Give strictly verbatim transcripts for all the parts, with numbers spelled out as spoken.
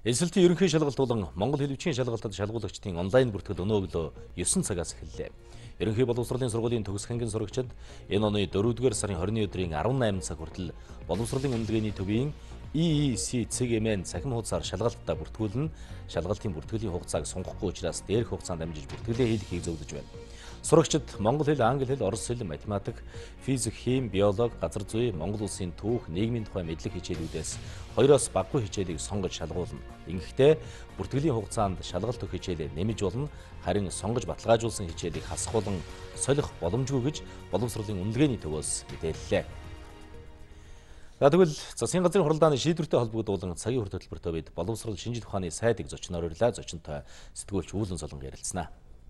эс эл тэ ерөнхий шалгалт болон Монгол хэл бичгийн шалгалтад шалгуулагчдын онлайн бүртгэл өнөө өглөө ёсон цагаас эхэллээ. Ерөнхий боловсролын сургуулийн төгсөх ангийн сурагчид энэ оны дөрөвдүгээр сарын хорины өдрийн арван найман цаг хүртэл боловсролын үнэлгээний төвийн И И Си цэг-ийн цахим хуудасаар шалгалтаа бүртгүүлнэ. Шалгалтын бүртгэлийн хугацааг сунгахгүй учраас дээрх хугацаанд амжиж бүртгэлээ хийлгэхийг зөвлөж байна. Сурагчид монгол хэл, англи хэл, орос хэл, математик, физик, хим, биологи, газар зүй, Монгол улсын түүх, нийгмийн тухай мэдлэг хичээлүүдээс хоёроос багагүй хичээлийг сонгож шалгуулна. Ингэхдээ бүртгэлийн хугацаанд шалгалт өгөх хичээлээ нэмэж болно. Харин сонгож баталгаажуулсан хичээлийг хасах болон солих боломжгүй гэж боловсролын үнэлгээний төвөөс мэдээллээ. За тэгвэл засгийн газрын хуралдааны шийдвэртэй холбогдуулан цагийн хур хөтөлбөртөө бид боловсрол шинжлэх ухааны сайдыг зочноор урьлаа. Зочинтой сэтгүүлч Үүлэн Солон ярилцсанаа.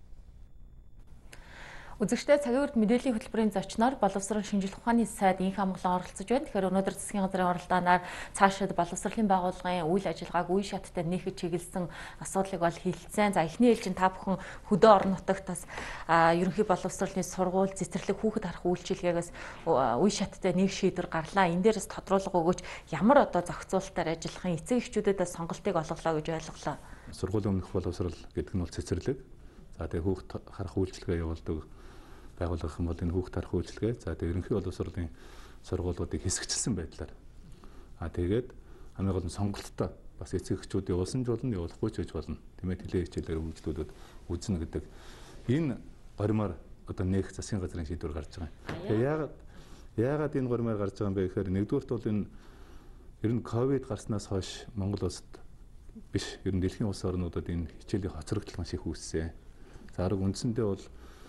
Үзэгчдээ цагийн урд мэдээллийн хөтөлбөрийн зочноор боловсрол шинжлэх ухааны сайд инх амглан оролцож байна. Тэгэхээр өнөөдөр засгийн газрын хуралдаанаар цаашид боловсролын байгууллагын үйл ажиллагааг үе шаттай нэхэж чиглэсэн асуудлыг бол хэлэлцэн. За эхний ээлжинд та бүхэн хөдөө орон нутагт бас ерөнхий боловсролын сургууль, цэцэрлэг, хүүхэд харах үйлчилгээгээс үе шаттай нэг шийдвэр гарлаа. Энэ дээрээс тодруулга өгөөч ямар одоо зохицуулалтаар ажиллахын эцэг эхчүүдэд сонголтыг олголоо гэж ойлголоо. Сургуулийн өмнөх боловсрол гэдэг нь бол цэцэрлэг. За тэгээ хүүхэд харах үйлчилгээ явуулдаг байгуулах юм бол энэ хүүхэд харах үйлчилгээ. За тэгээ ерөнхий боловсролын сургуулиудыг хэсэгчилсэн байдлаар. А тэгээд хамгийн гол нь сонголттой бас эцэг эхчүүд явуулсан ч болно, явуулахгүй ч гэж болно. Тиймээ тэлээ хичээлээр үйлчлүүлүүд үзнэ гэдэг энэ горимоор одоо нээх засгийн газрын шийдвэр гарч байгаа юм. Тэгээ яагаад яагаад энэ горимоор гарч байгаа юм бэ гэхээр нэгдүгээрт бол энэ ер нь ковид гарснаас хойш Монгол улсад биш ер нь дэлхийн улс орнуудад энэ хичээлийн хоцрогдол маш их үүссэн. За арга үндсэндээ бол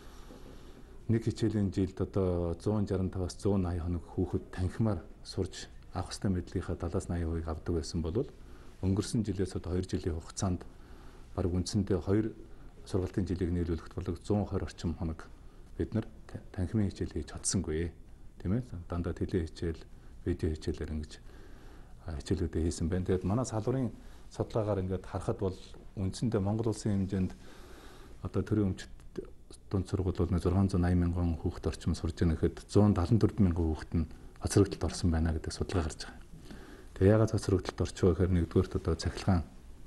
нэг хичээлийн жилд одоо зуун жаран таваас зуун аян хоног хүүхэд танхимаар сурж авах ёстой мэдлэгийнхаа талаас нь аян хувийг авдаг байсан бол өнгөрсөн жилээс одоо хоёр жилийн хугацаанд бараг үндсэндээ хоёр сургалтын жилийг нийлүүлэхэд бол зуун хорь орчим хоног бид нар танхимын хичээл хийж чадсангүй тийм ээ. Дандаа теле хичээл, видео хичээлээр ингэж хичээлүүдээ хийсэн байна. Тэгээд манай салбарын судалгаагаар ингээд харахад бол үндсэндээ Монгол улсын хэмжээнд одоо төрийн өмчт дунд сургууль бол зургаан зуун аян мянган хүүхэд орчим сурж байгаа гэхэд зуун талан дөрвөн мянган хүүхэд нь хоцрогдолд орсон байна гэдэг судалгаа гарч байгаа. Тэгээ яагаад хоцрогдолд орчихвоо гэхээр нэгдүгээрт одоо цахилгаан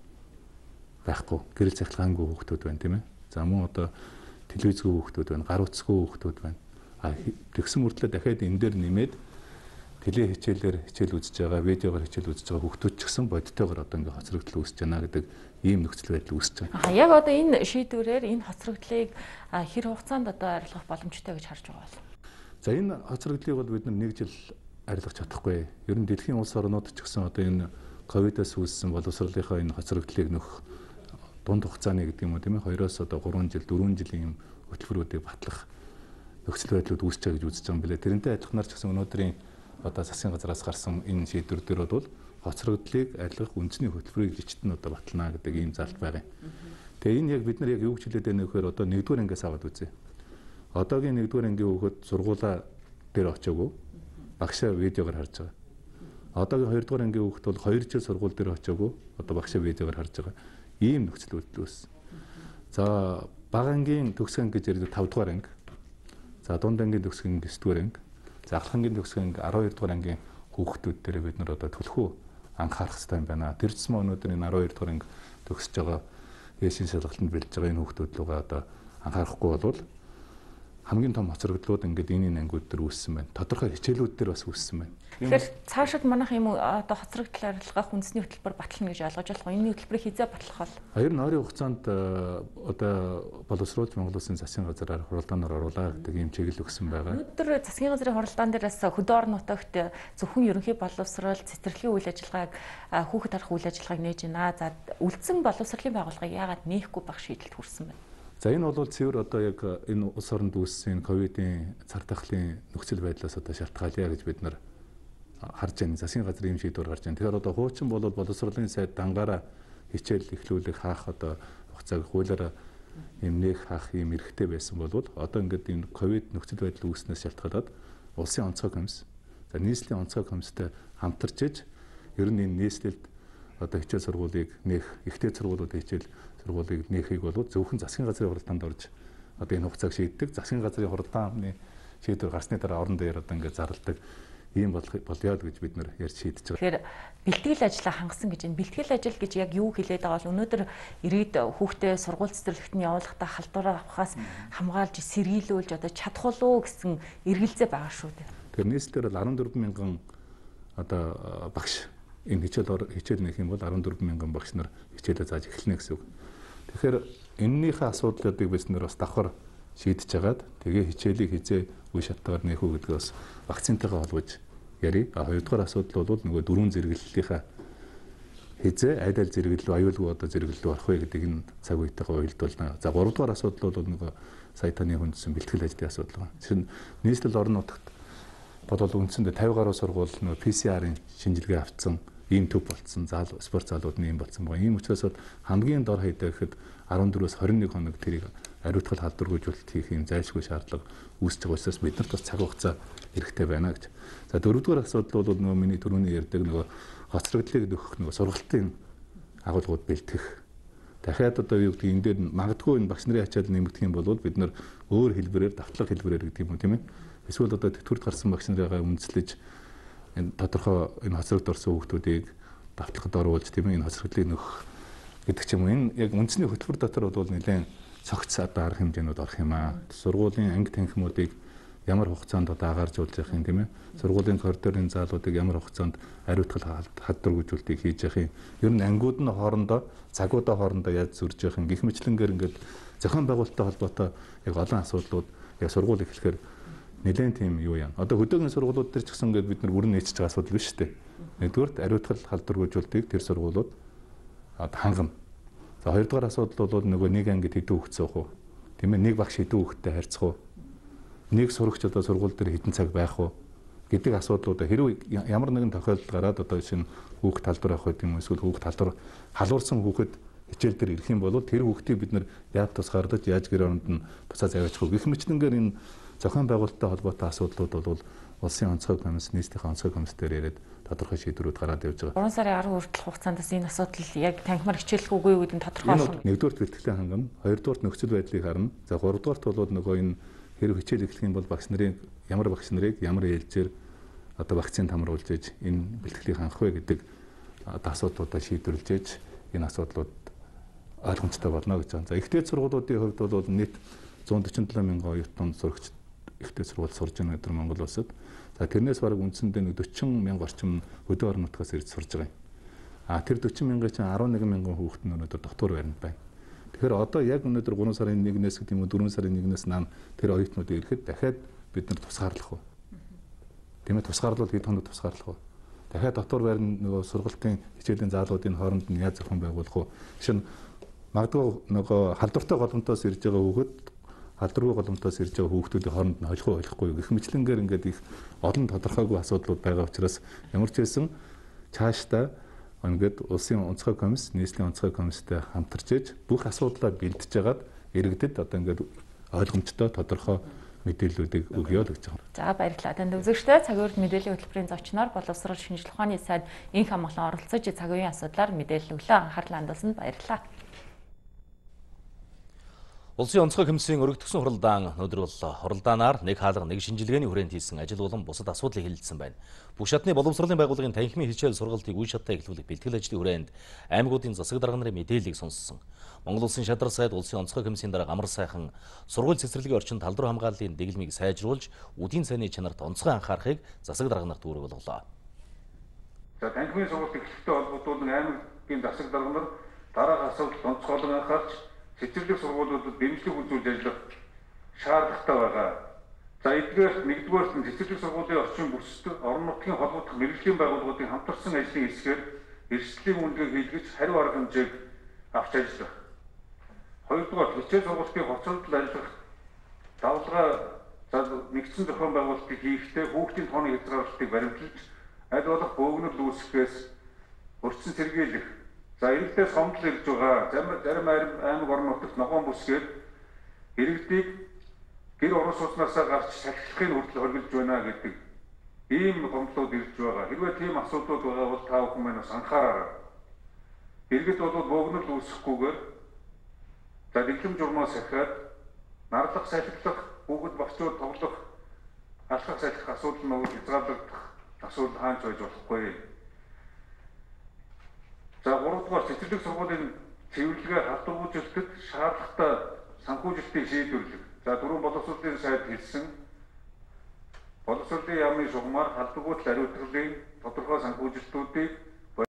байхгүй, гэрэл цахилгаангүй хүүхдүүд байна тийм ээ. За мөн одоо телевизгүй хүүхдүүд байна, гар утасгүй хүүхдүүд байна. А тэгсэн мөртлөө дахиад энэ дээр нэмээд теле хичээлээр хичээл үзэж байгаа, видеогоор хичээл үзэж байгаа хүүхдүүд ч гэсэн бодтойгоор одоо ингээ хоцрогдол үүсэж байна гэдэг ийм нөхцөл байдал үүсэж байгаа. Аа яг одоо энэ шийдвэрээр энэ хоцрогдлыг хэр хугацаанд одоо арилгах боломжтой гэж харж байгаа бол. За энэ хоцрогдлыг бол бид нар нэг жил арилгах чадахгүй. Ер нь дэлхийн улс орнууд ч гэсэн одоо энэ ковидоос үүссэн боловсролынхаа энэ хоцрогдлыг нөх дунд хугацааны гэдэг юм уу тийм ээ хоёроос одоо гурван жил, дөрвөн жилийн хөтөлбөрүүдийг батлах нөхцөл байдлууд үүсэж байгаа гэж үзэж байгаа юм билээ. Тэрнтэй адилханаар ч гэсэн өнөөдрийн одоо засгийн газраас гарсан энэ шийдвэр дээр бол хоцрогдлыг арилгах үндэсний хөтөлбөрийг жижигт нь одоо батлана гэдэг ийм залт байгаа юм. Тэгээ энэ яг бид нар яг юу гэж хэлээд байна вэ гэхээр одоо нэгдүгээр ангиас аваад үзье. Одоогийн нэгдүгээр ангийн хүүхэд сургуулаа дээр очиагүй багшаа видеогоор харж байгаа. Одоогийн хоёрдугаар ангийн хүүхэд бол хоёр жил сургууль дээр очиагүй одоо багшаа видеогоор харж байгаа. Ийм нөхцөл байдал үүссэн. За бага ангийн төгсөх анги гэж ярьдаг тавд дугаар анги. За дунд ангийн төгсөх анги дөрөв дугаар анги. За ахлах ангийн төгсөх анги арван хоёр дугаар ангийн хүүхдүүд дээр бид нар одоо төлхөө анхаарах хэрэгтэй юм байна. Тэр ч мөн өнөөдөр энэ арван хоёр дугаар анги төгсөж байгаа яшин шалгалтанд бэлдэж байгаа энэ хүүхдүүд лугаа одоо анхаарахгүй бол хамгийн том хоцрогдлууд ингээд энэ ангиуд дээр үүссэн байна. Тодорхой хичээлүүд дээр бас үүссэн байна. Тэгэхээр цаашид манайх юм одоо хоцрогдол арилгах үндэсний хөтөлбөр батлана гэж ойлгож болох. Энэ хөтөлбөрийг хизээ батлах бол? Хоёр нь ойрын хугацаанд одоо боловсруулж Монгол Улсын засгийн газраар хуралдаанаар оруулаа гэдэг ийм чиглэл өгсөн байгаа. Өнөөдөр засгийн газрын хуралдаан дээрээс хөдөө орон нутагт зөвхөн ерөнхий боловсрол, цэцэрлэгийн үйл ажиллагааг хүүхэд харах үйл ажиллагааг нээж байна. За үлдсэн боловсролын байгууллагыг яагаад нээхгүй байх шийдэлд хүрсэн байна? За энэ бол цэвэр одоо яг энэ улс оронд үүссэн ковидын цар тахлын нөхцөл байдлаас одоо шалтгаалъя гэж бид нар харж байна. Засгийн газрын ийм шийдвэр гарч байна. Тэгэхээр одоо хуучин бол боловсролын сайд дангаараа хичээл эхлүүлэх хаах одоо хугацааг хуулиараа юм нээх хаах юм эрхтэй байсан бол одоо ингээд энэ ковид нөхцөл байдал үүснээс шалтгаалаад улсын онцгой комисс, за нийслэлийн онцгой комисстэй хамтарч иж ер нь энэ нийслэлд одоо хичээл сургуулийг нээх, ихтэй сургуулиудын хичээл сургуулийг нээхийг бол зөвхөн засгийн газрын хуралдаанд орж одоо энэ хугацааг шийддэг. Засгийн газрын хуралдааны шийдвэр гарсны дараа орон дээр одоо ингээд зарладаг ийм болох болёо гэж бид нэр ярьж шийдэж байгаа. Тэгэхээр бэлтгэл ажлаа хангасан гэж энэ бэлтгэл ажил гэж яг юу хэлээд байгаа бол өнөөдөр ирээд хүүхдээ сургууль цэцэрлэгт нь явуулахдаа халдвараа авахаас хамгаалж сэргийлүүлж одоо чадах болов уу гэсэн эргэлзээ байгаа шүү дээ. Тэгэхээр нийслэлээр бол арван дөрвөн мянган одоо багш энэ хичээл хичээл нэх юм бол арван дөрвөн мянган багш нар хичээлээ зааж эхэлнэ гэсэн үг. Тэгэхээр энэнийхээ асуудлуудыг бид нэр бас давхар шийдэж хагаад тэгээ хичээлийг хизээ үе шаттайгаар нэхүү гэдгийг бас вакцинтайгаа холбож ярив. А хоёрдугаар асуудал бол нөгөө дөрвөн зэрэглэлийнхаа хизээ аль аль зэрэглэл аюулгүй одоо зэрэглэл орох вэ гэдэг энэ цаг үетэйгээ уялдуулна. За гуравдугаар асуудал бол нөгөө сая таны хүндсэн бэлтгэл ажлын асуудал байна. Тэгэхээр нийслэл орон нутагт бодвол үндсэндээ тавь гаруй сургууль нөгөө пи си ар-ын шинжилгээ авцсан ийм төв болцсон зал спорт залууд нь ийм болцсон байгаа. Ийм учраас хамгийн дор хаядаа гэхэд арван дөрвөөс хорин нэг хоног тэрийг ариутгал халдваргүйжүүлэлт хийх юм зайлшгүй шаардлага үүсэж байгаа учраас биднэрт бас цаг хугацаа хэрэгтэй байна гэж. За дөрөвдүгээр асуудал бол нөгөө миний түрүүний ярьдаг нөгөө хоцрогдлыг нөхөх нөгөө сургалтын агуулгууд бэлтгэх. Дахиад одоо юу гэдэг энэ дээр магадгүй энэ багш нарын ачаал нэмэгдэх юм бол бид нар өөр хэлбэрээр давтлага хэлбэрээр гэдэг юм уу тийм ээ. Эсвэл одоо тэтгэврт гарсан багш нарыгаа үндэслэж энэ тодорхой энэ хоцрогд орсон хүүхдүүдийг давтлагад оруулж тийм ээ энэ хоцрогдлыг нөхөх гэдэг ч юм уу. Энэ яг үндэсний хөтөлбөр дотор бол нэлээд цогц одоо арга хэмжээнүүд орох юм аа. Сургуулийн анги танхимуудыг ямар хугацаанд одоо агааржуулж явах юм тийм ээ. Сургуулийн коридорын заалуудыг ямар хугацаанд ариутгал хадваргүйжүүлэлтийг хийж явах юм. Ер нь ангиуд нь хоорондоо, цагуудаа хоорондоо яаж зөрж явах юм. Гэх мэтлэнгээр ингээд зохион байгуулалттай холбоотой яг олон асуудлууд яг сургууль эхлэхээр нэлээд тийм юу юм. Одоо хөдөөгийн сургуулиуд төр ч гэсэн ингээд бид нар бүрэн нээчихэж байгаа асуудал биш үү? Нэгдүгээрт ариутгал халдваргүйжүүлэлтийг тэр сургуулиуд хангана. За хоёрдугаар асуудал бол нөгөө нэг ангид хэдэн хүүхэд суух уу? Тийм ээ, нэг багш хэдэн хүүхэдтэй харьцах уу? Нэг сурагч одоо сургууль дээр хэдэн цаг байх уу гэдэг асуудлуудаа хэрвээ ямар нэгэн тохиолдол гараад одоо шинэ хүүхэд талбар авах гэдэг юм эсвэл хүүхэд талбар халуурсан хүүхэд хичээл дээр ирэх юм бол тэр хүүхдийг бид нар яаж тусгаарлаж яаж гэр оронд нь буцаад аваачих вэ? Гэх мэтлэнгээр энэ зохион байгуулалттай холбоотой асуудлууд бол улсын онцгой комисс, нийслэлийн онцгой комисс дээр яриад тодорхой шийдвэрүүд гараад явж байгаа. гурван сарын арга хүртэл хугацаанд энэ асуудал яг танхимаар хичээлэх үгүй гэдэг нь тодорхой болох нь. Нэгдүгээрт бэлтгэлийн хангамж, хоёрдугаарт нөхцөл байдлыг харна. За гуравдугаарт бол нөгөө энэ хэрэг хичээл эхлэх юм бол багш нарын ямар багш нарыг ямар ээлжээр одоо вакцинд хамруулж ээж энэ бэлтгэлийг хангах вэ гэдэг одоо асуудлуудаа шийдвэрлэж ээж энэ асуудлууд ойлгомжтой болно гэж байна. За ихтэй сургуулиудын хувьд бол нийт зуун дөрвөн долоо мянган оюутан сурагч ихтэй сургууль сурж байгаа өдөр Монгол улсад. За тэрнээс бараг үндсэндээ дөрвөн мянга орчим хөдөө орон нутгаас ирж сурж байгаа юм. А тэр дөрвөн мянган чинь арван нэг мянган хүүхэд нь өнөөдөр доктор баримт байна. Тэгэхээр одоо яг өнөөдөр гурван сарын нэгнээс гэдэг юм уу дөрвөн сарын нэгнээс наан тэр оюутнууд ирэхэд дахиад бид нар тусгаарлах уу? Тийм ээ, тусгаарлал хэд хоног тусгаарлах уу? Дахиад дотор байрны нөгөө сургалтын хичээлийн заалуудын хооронд нь яаж зохион байгуулах уу? Жишээ нь магадгүй нөгөө халдвартай голомтоос ирж байгаа хүүхэд халдваргүй голомтоос ирж байгаа хүүхдүүдийн хооронд нь ойлгох ойлгохгүй гэх мэтлэнгээр ингээд их олон тодорхойгүй асуудлууд байгаа учраас ямар ч байсан цаашдаа ингээд улсын онцгой комисс, нийслэлийн онцгой комисстэй хамтарч ээж бүх асуудлаа бэлдэж хагаад иргэдэд одоо ингээд ойлгомжтой тодорхой мэдээллүүдийг өгье л гэж байна. За баярлалаа. Танд үзэгчдээ цаг үеийн мэдээллийн хөтөлбөрийн зочноор боловсрол шинжилгээ ухааны сайд Инх амглан оролцож цаг үеийн асуудлаар мэдээлэл өглөө анхаарлаа хандуулсанд баярлалаа. Улсын онцгой комиссийн өргөдгсөн хуралдаан өнөөдөр бол хуралдаанаар нэг хаалга нэг шинжилгээний хүрээнд хийсэн ажил болон бусад асуудлыг хэлэлцсэн байна. Бүх шатны боловсролын байгууллагын танхимын хичээл сургалтыг үе шаттай эхлүүлэх бэлтгэл ажлын хүрээнд аймагуудын засаг дарга нарын мэдээллийг сонссон. Монгол Улсын шадар сайд улсын онцгой комиссийн дарга амар сайхан сургууль цэцэрлэгийн орчинд талдруу хамгааллын дэглэмийг сайжруулж үдийн цайны чанарт онцгой анхаарахыг засаг дарга нарт үүрэг болголоо. За танхимын сургалт эхлэлтэй холбогдуулан аймагын засаг дарга нар дараах асуудалд онцгойлон анхаарч цэцэрлэг сургуулиудад дэмжлэг үзүүлж ажиллах шаардлагатай байгаа. За эдгээр нэгдүгээр нь цэцэрлэг сургуулийн орчин бүсэд орон нутгийн холбогдох мэрэгжлийн байгууллагуудын хамтарсан ажлын хэсгээр эрсдлийн үнэлгээ хийлгэж хариу арга хэмжээг авч ажиллах. Хоёрдугаар хичээл сургалтын хоцрогдол ажиллах давлгаа нэгдсэн зохион байгуулалтыг хийхдээ хүүхдийн тооны хязгаарлалтыг баримталж аль болох бөөгнөл үүсгэхээс өртсөн сэргийлэх. За иргэдээс хомдол ирж байгаа зарим аймаг орон нутагт ногоон бүсгээр иргэдийг гэр орон сууцнаасаа гарч салхилахын хүртэл хоригдж байна гэдэг ийм хомдлууд ирж байгаа. Хэрвээ тийм асуудлууд байгаа бол та бүхэн маань бас анхаараарай. Иргэд бол бөөгнөл үүсэхгүйгээр за дэглэм журмаас ахиад нарлах салхилах, хүүхэд багцууд тоглох, алхах салхих асуудал нь хязгаарлагдах асуудал хаанч байж болохгүй. За гуравдугаар цэцэрлэг сургуулийн цэвэрлэгээ халдваргүйцэлтэд шаардлагатай санхүүжилтийг шийдвэрлэх. За дөрвөн боловсролын сайд хэлсэн боловсролын яамны шугамар халдваргүйцэл ариутгалтын тодорхой санхүүжилтүүдийг